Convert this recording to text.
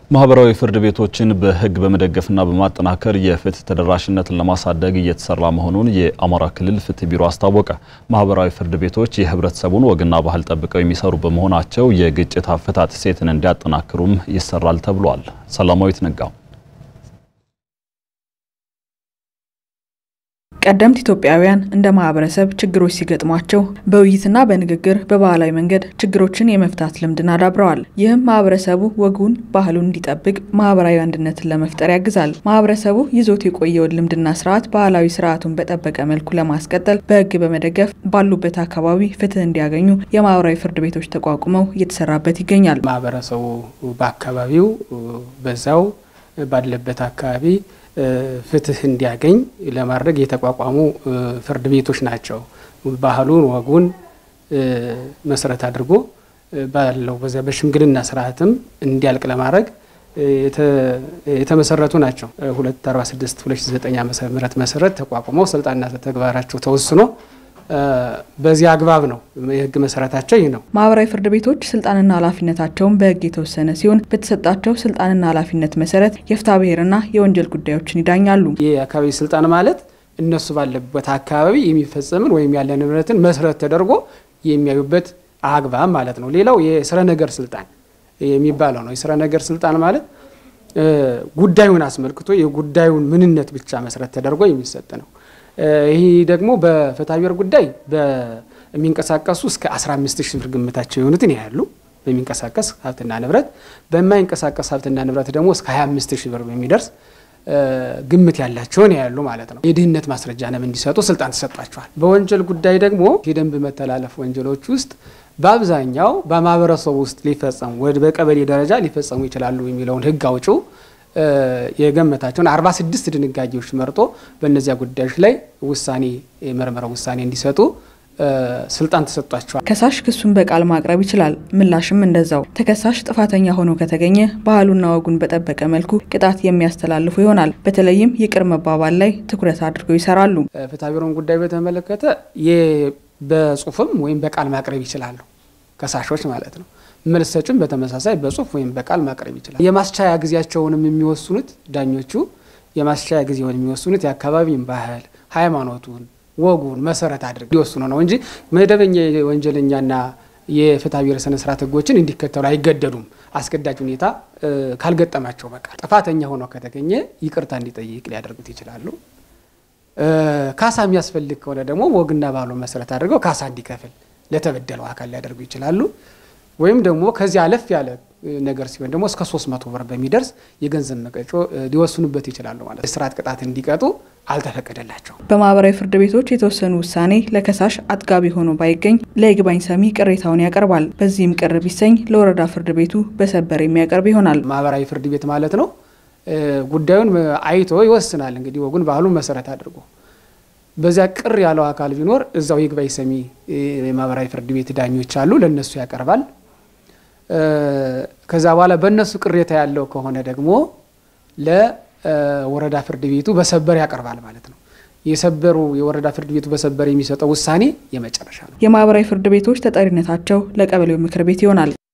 ማህበራዊ ፍርድ ቤቶችን በህግ በመደገፍና በማጠናከር የፍትህ ተደራሽነትን ለማሳደግ እየተሰራ መሆኑን የአማራ ክልል ፍትህ ቢሮ አስታወቀ። ማህበራዊ ፍርድ ቤቶች የህብረተሰቡን ወግና ባህል ጠብቀው የሚሰሩ በመሆናቸው የግጭት አፈታት እሴትን እንዲያጠናክሩም ይሰራል ተብሏል። ሰላማዊት ነጋው ቀደምት ኢትዮጵያውያን እንደ ማህበረሰብ ችግሮች ሲገጥሟቸው በውይይትና በንግግር በባህላዊ መንገድ ችግሮችን የመፍታት ልምድን አዳብረዋል። ይህም ማህበረሰቡ ወጉን ባህሉን እንዲጠብቅ ማህበራዊ አንድነትን ለመፍጠር ያግዛል። ማህበረሰቡ ይዞት የቆየውን ልምድና ስርዓት ባህላዊ ስርዓቱን በጠበቀ መልኩ ለማስቀጠል በህግ በመደገፍ ባሉበት አካባቢ ፍትህ እንዲያገኙ የማህበራዊ ፍርድ ቤቶች ተቋቁመው እየተሰራበት ይገኛል። ማህበረሰቡ በአካባቢው በዛው ባለበት አካባቢ ፍትህ እንዲያገኝ ለማድረግ የተቋቋሙ ፍርድ ቤቶች ናቸው። ባህሉን ወጉን መሰረት አድርጎ ባለው በሽምግልና ስርዓትም እንዲያልቅ ለማድረግ የተመሰረቱ ናቸው። 246/2009 ዓመተ ምህረት መሰረት ተቋቁመው ስልጣንና ተግባራቸው ተወስኖ በዚህ አግባብ ነው የህግ መሰረታቸው ይህ ነው። ማህበራዊ ፍርድ ቤቶች ስልጣንና ኃላፊነታቸውን በህግ የተወሰነ ሲሆን በተሰጣቸው ስልጣንና ኃላፊነት መሰረት የፍትሐ ብሔርና የወንጀል ጉዳዮችን ይዳኛሉ። የአካባቢ ስልጣን ማለት እነሱ ባለበት አካባቢ የሚፈጸምን ወይም ያለ ንብረትን መሰረት ተደርጎ የሚያዩበት አግባብ ማለት ነው። ሌላው የስረ ነገር ስልጣን የሚባለው ነው። የስረ ነገር ስልጣን ማለት ጉዳዩን አስመልክቶ የጉዳዩን ምንነት ብቻ መሰረት ተደርጎ የሚሰጥ ነው። ይሄ ደግሞ በፍትሐ ብሔር ጉዳይ በሚንቀሳቀሱ እስከ 15000 ብር ግምታቸው የሆኑትን ያያሉ። በሚንቀሳቀስ ሀብትና ንብረት በማይንቀሳቀስ ሀብትና ንብረት ደግሞ እስከ 25000 ብር በሚደርስ ግምት ያላቸውን ያያሉ ማለት ነው። የድህነት ማስረጃንም እንዲሰጡ ስልጣን ተሰጣቸዋል። በወንጀል ጉዳይ ደግሞ የደንብ መተላለፍ ወንጀሎች ውስጥ በአብዛኛው በማህበረሰቡ ውስጥ ሊፈጸሙ በቀበሌ ደረጃ ሊፈጸሙ ይችላሉ የሚለውን ህግ አውጪው የገመታቸውን 46 ድንጋጌዎች መርጦ በእነዚያ ጉዳዮች ላይ ውሳኔ የመርመራው ውሳኔ እንዲሰጡ ስልጣን ተሰጣቸዋል። ከሳሽ ክሱን በቃል ማቅረብ ይችላል። ምላሽም እንደዛው። ተከሳሽ ጥፋተኛ ሆኖ ከተገኘ ባህሉና ወጉን በጠበቀ መልኩ ቅጣት የሚያስተላልፉ ይሆናል። በተለይም ይቅር መባባል ላይ ትኩረት አድርገው ይሰራሉ። ፍትሐ ብሔርን ጉዳይ በተመለከተ በጽሁፍም ወይም በቃል ማቅረብ ይችላሉ ከሳሾች ማለት ነው። መልስ ሰጪም በተመሳሳይ በጽሁፍ ወይም በቃል ማቅረብ ይችላል። የማስቻያ ጊዜያቸውንም የሚወስኑት ዳኞቹ የማስቻያ ጊዜውን የሚወስኑት የአካባቢን ባህል ሃይማኖቱን ወጉን መሰረት አድርገው ይወስኑ ነው እንጂ መደበኛ ወንጀለኛና የፍትሐ ብሔር ስነ ስርዓት ህጎችን እንዲከተሉ አይገደዱም። አስገዳጅ ሁኔታ ካልገጠማቸው በቃ ጥፋተኛ ሆኖ ከተገኘ ይቅርታ እንዲጠይቅ ሊያደርጉት ይችላሉ። ካሳ የሚያስፈልግ ከሆነ ደግሞ ወግና ባህሉን መሰረት አድርገው ካሳ እንዲከፍል ለተበደለው አካል ሊያደርጉ ይችላሉ። ወይም ደግሞ ከዚህ አለፍ ያለ ነገር ሲሆን ደግሞ እስከ 300 ብር በሚደርስ የገንዘብ መቀጮ ሊወስኑበት ይችላሉ ማለት ነው። የስርዓት ቅጣት እንዲቀጡ አልተፈቀደላቸው። በማህበራዊ ፍርድ ቤቶች የተወሰኑ ውሳኔ ለከሳሽ አጥጋቢ ሆኖ ባይገኝ ለይግባኝ ሰሚ ቅሬታውን ያቀርባል። በዚህም ቅር ቢሰኝ ለወረዳ ፍርድ ቤቱ በሰበር የሚያቀርብ ይሆናል። ማህበራዊ ፍርድ ቤት ማለት ነው ጉዳዩን አይቶ ይወስናል። እንግዲህ ወጉን ባህሉን መሰረት አድርጎ በዚያ ቅር ያለው አካል ቢኖር እዛው ይግባኝ ሰሚ የማህበራዊ ፍርድ ቤት ዳኞች አሉ፣ ለነሱ ያቀርባል። ከዛ በኋላ በእነሱ ቅሬታ ያለው ከሆነ ደግሞ ለወረዳ ፍርድ ቤቱ በሰበር ያቀርባል ማለት ነው። የወረዳ ፍርድ ቤቱ በሰበር የሚሰጠው ውሳኔ የመጨረሻ ነው። የማህበራዊ ፍርድ ቤቶች ተጠሪነታቸው ለቀበሌው ምክር ቤት ይሆናል።